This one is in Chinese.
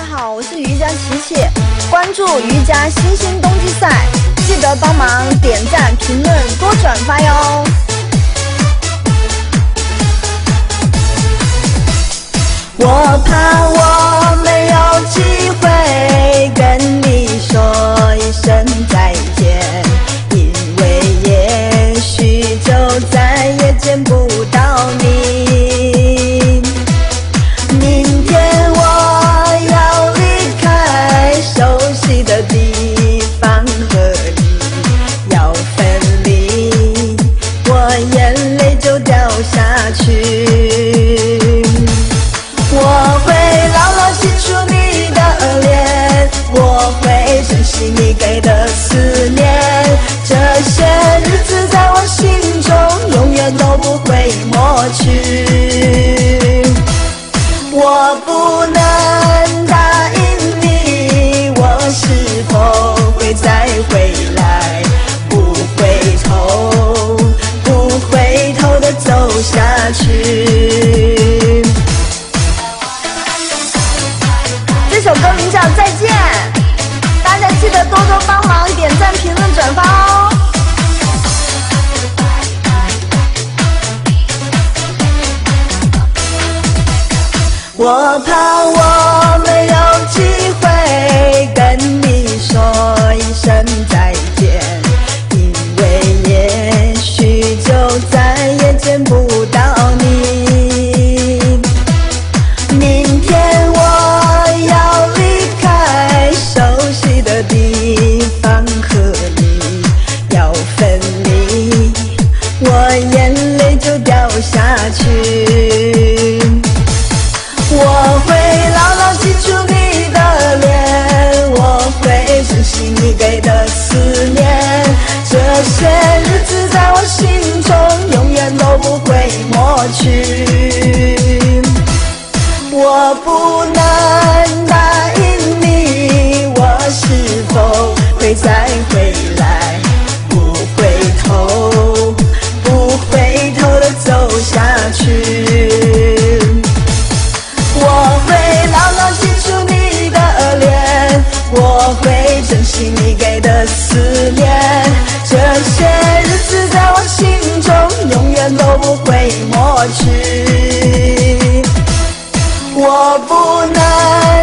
好，我是瑜伽琪琪，关注瑜伽新兴冬季赛，记得帮忙点赞、评论、多转发哟。我怕我没有机会跟你说一声再见，因为也许就再也见不到你。明天我要离开熟悉的地方，和你要分离，我眼泪就掉下去。我会牢牢记住你的脸，我会珍惜你给的思念，这些日子在我心中永远都不会抹去。我不能答应你，我是否会再回来，不回头的走下去。这首歌名叫《再见》，大家记得多多帮忙点赞、评论、转发哦。我怕我没有机会跟你说一声再见，因为也许就再也见不到你。明天我要离开熟悉的地方，和你要分离，我眼泪就掉下去。我会牢牢记住你的脸，我会珍惜你给的思念，这些日子在我心中永远都不会抹去。我不能答应你，我是否会再回来，不回头的走下去。我会牢牢记住你的脸，我会珍惜你给的思念，这些日子在我心中永远都不会抹去。我不能